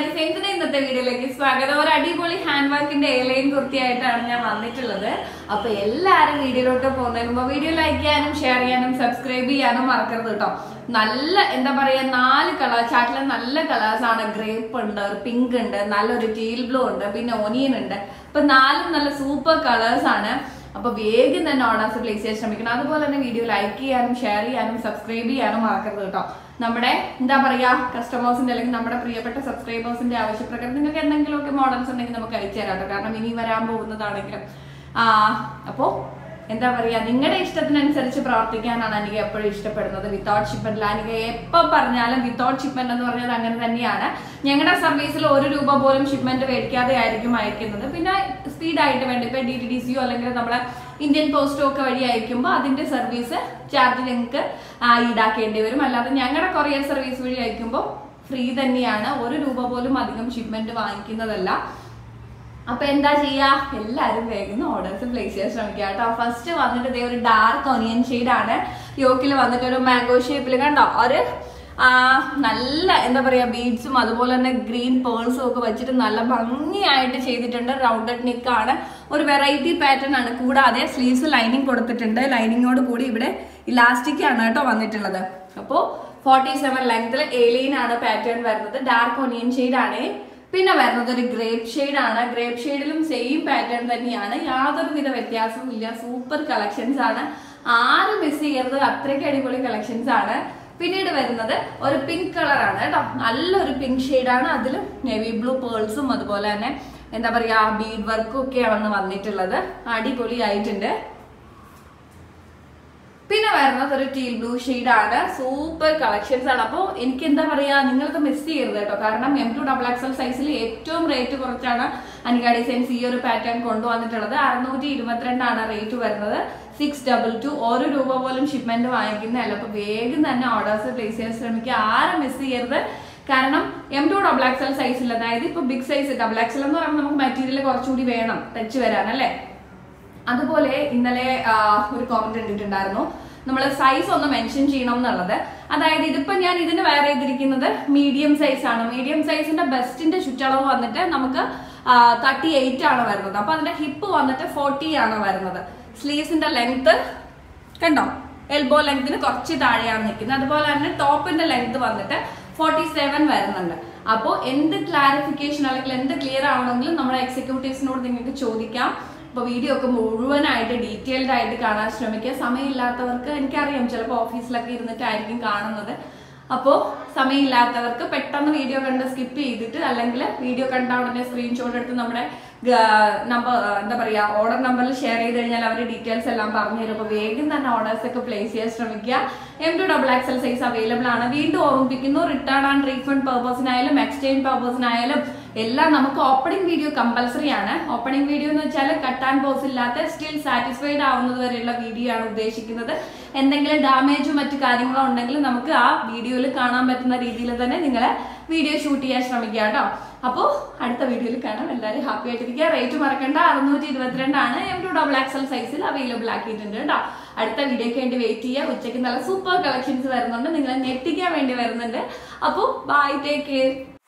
ഡിസൈൻസിന്റെ ഇന്നത്തെ വീഡിയോയിലേക്ക് സ്വാഗതം. ഒരു അടിപൊളി ഹാൻഡ് വർക്കിന്റെ എയർലൈൻ കുർത്തിയായിട്ടാണ് ഞാൻ വന്നിട്ടുള്ളത്. അപ്പൊ എല്ലാവരും വീഡിയോയിലോട്ട് പോകുന്നതിന് മുമ്പ് വീഡിയോ ലൈക്ക് ചെയ്യാനും ഷെയർ ചെയ്യാനും സബ്സ്ക്രൈബ് ചെയ്യാനും മറക്കരുത് കേട്ടോ. നല്ല എന്താ പറയാ 4 കളർ ചാർട്ടിലെ നല്ല കളേഴ്സ് ആണ്. ഗ്രേപ്പ് ഉണ്ട്, ഒരു പിങ്ക് ഉണ്ട്, നല്ലൊരു ടീൽ ബ്ലൂ ഉണ്ട്, പിന്നെ ഒനിയൻ ഉണ്ട്. അപ്പൊ 4 നല്ല സൂപ്പർ കളേഴ്സ് ആണ്. അപ്പൊ വേഗം തന്നെ ഓർഡേഴ്സ് പ്ലേസ് ചെയ്യാൻ ശ്രമിക്കണം. അതുപോലെ തന്നെ വീഡിയോ ലൈക്ക് ചെയ്യാനും ഷെയർ ചെയ്യാനും സബ്സ്ക്രൈബ് ചെയ്യാനും മറക്കരുത് കേട്ടോ. നമ്മുടെ എന്താ പറയാ കസ്റ്റമേഴ്സിന്റെ അല്ലെങ്കിൽ നമ്മുടെ പ്രിയപ്പെട്ട സബ്സ്ക്രൈബേഴ്സിന്റെ ആവശ്യപ്രകാരം നിങ്ങൾക്ക് എന്തെങ്കിലുമൊക്കെ മോഡൽസ് ഉണ്ടെങ്കിൽ നമുക്ക് അയച്ചു തരാം കേട്ടോ. കാരണം ഇനി വരാൻ പോകുന്നതാണെങ്കിലും അപ്പോ എന്താ പറയാ നിങ്ങളുടെ ഇഷ്ടത്തിനനുസരിച്ച് പ്രവർത്തിക്കാനാണ് എനിക്ക് എപ്പോഴും ഇഷ്ടപ്പെടുന്നത്. വിത്തൗട്ട് ഷിപ്മെന്റ് എനിക്ക് എപ്പോ പറഞ്ഞാലും വിത്തൗട്ട് ഷിപ്മെന്റ് എന്ന് പറഞ്ഞത് അങ്ങനെ തന്നെയാണ്. ഞങ്ങളുടെ സർവീസിൽ 1 രൂപ പോലും ഷിപ്മെന്റ് മേടിക്കാതെ ആയിരിക്കും അയക്കുന്നത്. പിന്നെ സ്പീഡായിട്ട് വേണ്ട ഇപ്പൊ DTDCയോ അല്ലെങ്കിൽ നമ്മളെ ഇന്ത്യൻ പോസ്റ്റോ ഒക്കെ വഴി അയക്കുമ്പോൾ അതിന്റെ സർവീസ് ചാർജ് ഞങ്ങൾക്ക് ഈടാക്കേണ്ടി വരും. അല്ലാതെ ഞങ്ങളുടെ കൊറിയർ സർവീസ് വഴി അയക്കുമ്പോൾ ഫ്രീ തന്നെയാണ്. 1 രൂപ പോലും അധികം ഷിപ്മെന്റ് വാങ്ങിക്കുന്നതല്ല. അപ്പൊ എന്താ ചെയ്യാ, എല്ലാരും വേഗം ഓർഡേഴ്സ് പ്ലേസ് ചെയ്യാൻ ശ്രമിക്കുക കേട്ടോ. ഫസ്റ്റ് വന്നിട്ട് ഇതേ ഒരു ഡാർക്ക് ഒനിയൻ ഷെയ്ഡ് ആണ്. യോക്കിൽ വന്നിട്ട് ഒരു മാംഗോ ഷേപ്പിൽ കണ്ടോ ഒരു നല്ല എന്താ പറയാ ബീഡ്സും അതുപോലെ തന്നെ ഗ്രീൻ പേൾസും ഒക്കെ വെച്ചിട്ട് നല്ല ഭംഗിയായിട്ട് ചെയ്തിട്ടുണ്ട്. റൗണ്ടഡ് നെക്ക് ആണ്, ഒരു വെറൈറ്റി പാറ്റേൺ ആണ്. കൂടാതെ സ്ലീവ്സ് ലൈനിങ് കൊടുത്തിട്ടുണ്ട്. ലൈനിങ്ങോട് കൂടി ഇവിടെ ഇലാസ്റ്റിക് ആണ് കേട്ടോ വന്നിട്ടുള്ളത്. അപ്പോ 47 ലെങ്ത്തിൽ എലൈൻ ആണ് പാറ്റേൺ വരുന്നത്. ഡാർക്ക് ഒനിയൻ ഷെയ്ഡ് ആണ്. പിന്നെ വരുന്നത് ഒരു ഗ്രേപ്പ് ഷെയ്ഡ് ആണ്. ഗ്രേപ്പ് ഷെയ്ഡിലും സെയിം പാറ്റേൺ തന്നെയാണ്, യാതൊരു വിധ വ്യത്യാസവും ഇല്ല. സൂപ്പർ കളക്ഷൻസ് ആണ്, ആരും മിസ് ചെയ്യരുത്. അത്രയ്ക്ക് അടിപൊളി കളക്ഷൻസ് ആണ്. പിന്നീട് വരുന്നത് ഒരു പിങ്ക് കളർ ആണ് കേട്ടോ. നല്ലൊരു പിങ്ക് ഷെയ്ഡാണ്. അതിലും നേവി ബ്ലൂ പേൾസും അതുപോലെ തന്നെ എന്താ പറയാ ബീഡ് വർക്കും ഒക്കെയാണ് വന്നിട്ടുള്ളത്. അടിപൊളി ആയിട്ടുണ്ട്. പിന്നെ വരുന്നത് ഒരു ടീൽ ബ്ലൂ ഷെയ്ഡ് ആണ്. സൂപ്പർ കളക്ഷൻസ് ആണ്. അപ്പോൾ എനിക്ക് എന്താ പറയാ നിങ്ങൾക്ക് മിസ് ചെയ്യരുത് കേട്ടോ. കാരണം M2XXL സൈസിൽ ഏറ്റവും റേറ്റ് കുറച്ചാണ് അനിക ഡിസൈൻസ് ഈ ഒരു പാറ്റേൺ കൊണ്ടുവന്നിട്ടുള്ളത്. 622 ആണ് റേറ്റ് വരുന്നത്. 622. 1 രൂപ പോലും ഷിപ്മെന്റ് വാങ്ങിക്കുന്നതല്ല. അപ്പൊ വേഗം തന്നെ ഓർഡേഴ്സ് പ്ലേസ് ചെയ്യാൻ ശ്രമിക്കുക. ആരും മിസ് ചെയ്യരുത്. കാരണം M2XXL സൈസിൽ, അതായത് ഇപ്പൊ ബിഗ് സൈസ് XXL എന്ന് പറയുമ്പോൾ നമുക്ക് മെറ്റീരിയൽ കുറച്ചുകൂടി വേണം ടച്ച് വരാൻ അല്ലേ. അതുപോലെ ഇന്നലെ ഒരു കോമന്റ് ഇട്ടിട്ടുണ്ടായിരുന്നു, നമ്മൾ സൈസ് ഒന്ന് മെൻഷൻ ചെയ്യണം എന്നുള്ളത്. അതായത് ഇതിപ്പോ ഞാൻ ഇതിന് വെയർ ചെയ്തിരിക്കുന്നത് മീഡിയം സൈസ് ആണ്. മീഡിയം സൈസിന്റെ ബെസ്റ്റിന്റെ ചുറ്റളവ് വന്നിട്ട് നമുക്ക് 38 ആണ് വരുന്നത്. അപ്പൊ അതിന്റെ ഹിപ്പ് വന്നിട്ട് 40 ആണ് വരുന്നത്. സ്ലീവ്സിന്റെ ലെങ്ത് കണ്ടോ, എൽബോ ലെങ്തിന് കുറച്ച് താഴെയാണ് നിൽക്കുന്നത്. അതുപോലെ തന്നെ ടോപ്പിന്റെ ലെങ്ത് വന്നിട്ട് 47 വരുന്നുണ്ട്. അപ്പോൾ എന്ത് ക്ലാരിഫിക്കേഷൻ അല്ലെങ്കിൽ എന്ത് ക്ലിയർ ആവണമെങ്കിലും നമ്മുടെ എക്സിക്യൂട്ടീവ്സിനോട് നിങ്ങൾക്ക് ചോദിക്കാം. അപ്പൊ വീഡിയോ ഒക്കെ മുഴുവനായിട്ട് ഡീറ്റെയിൽഡ് ആയിട്ട് കാണാൻ ശ്രമിക്കുക. സമയമില്ലാത്തവർക്ക് എനിക്കറിയാം ചിലപ്പോൾ ഓഫീസിലൊക്കെ ഇരുന്നിട്ടായിരിക്കും കാണുന്നത്. അപ്പോൾ സമയമില്ലാത്തവർക്ക് പെട്ടെന്ന് വീഡിയോ കണ്ട് സ്കിപ്പ് ചെയ്തിട്ട് അല്ലെങ്കിൽ വീഡിയോ കണ്ട ഉടനെ സ്ക്രീൻഷോട്ട് എടുത്ത് നമ്മുടെ നമ്പർ എന്താ പറയാ ഓർഡർ നമ്പറിൽ ഷെയർ ചെയ്ത് കഴിഞ്ഞാൽ അവർ ഡീറ്റെയിൽസ് എല്ലാം പറഞ്ഞു തരും. അപ്പോൾ വേഗം തന്നെ ഓർഡേഴ്സ് ഒക്കെ പ്ലേസ് ചെയ്യാൻ ശ്രമിക്കുക. M2XXL സൈസ് അവൈലബിൾ ആണ്. വീണ്ടും ഓർമ്മിപ്പിക്കുന്നു, റിട്ടേൺ ആൻഡ് റീഫണ്ട് പർപ്പസിനായാലും എക്സ്ചേഞ്ച് പർപ്പസിനായാലും എല്ലാം നമുക്ക് ഓപ്പണിംഗ് വീഡിയോ കമ്പൽസറി ആണ്. ഓപ്പണിംഗ് വീഡിയോ എന്ന് വെച്ചാൽ കട്ട് ആൻഡ് പോസ് ഇല്ലാത്ത സ്റ്റിൽ സാറ്റിസ്ഫൈഡ് ആവുന്നത് വരെയുള്ള വീഡിയോ ആണ് ഉദ്ദേശിക്കുന്നത്. എന്തെങ്കിലും ഡാമേജോ മറ്റു കാര്യങ്ങളോ ഉണ്ടെങ്കിൽ നമുക്ക് ആ വീഡിയോയിൽ കാണാൻ പറ്റുന്ന രീതിയിൽ തന്നെ നിങ്ങളെ വീഡിയോ ഷൂട്ട് ചെയ്യാൻ ശ്രമിക്കുക കേട്ടോ. അപ്പോൾ അടുത്ത വീഡിയോയിൽ കാണാം. എല്ലാവരും ഹാപ്പി ആയിട്ടിരിക്കുക. റേറ്റ് മറക്കണ്ട, 622 ആണ്. M2XXL സൈസിൽ അവൈലബിൾ ആക്കിയിട്ടുണ്ട് കേട്ടോ. അടുത്ത വീഡിയോക്ക് വേണ്ടി വെയിറ്റ് ചെയ്യുക. ഉച്ചയ്ക്ക് നല്ല സൂപ്പർ കളക്ഷൻസ് വരുന്നുണ്ട്, നിങ്ങളെ ഞെട്ടിക്കാൻ വേണ്ടി വരുന്നുണ്ട്. അപ്പോൾ ബൈ, ടേക്ക് കെയർ.